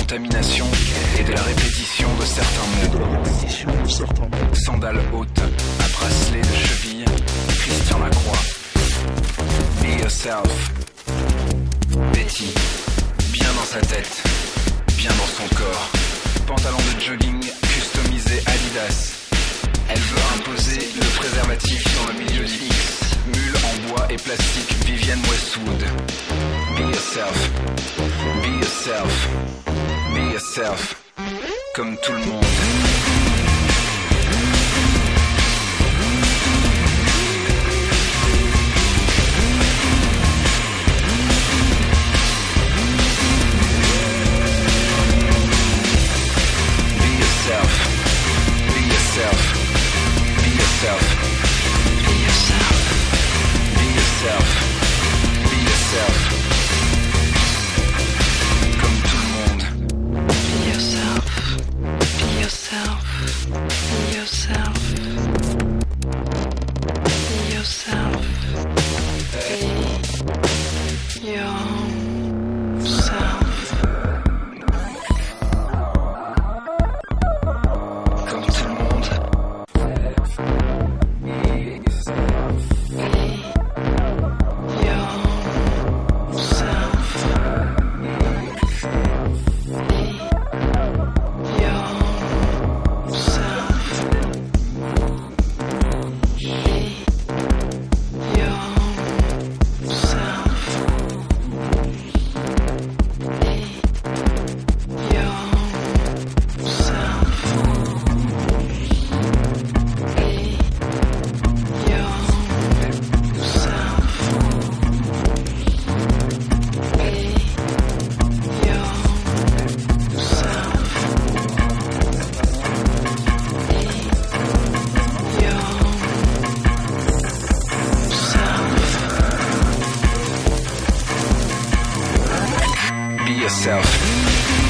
contamination et de la répétition de certains mots. Sandales hautes, à bracelet de cheville, Christian Lacroix. Be yourself. Betty, bien dans sa tête, bien dans son corps. Pantalon de jogging customisé Adidas. Elle veut imposer le préservatif dans le milieu du X. Mule en bois et plastique, Vivienne Westwood. Be yourself, be yourself, be yourself, comme tout le monde. Be yourself, be yourself, be yourself, be yourself, be yourself, be yourself. Comme tout le monde. Be yourself, be yourself, be yourself, be yourself, be yourself. Comme tout le monde. Be yourself.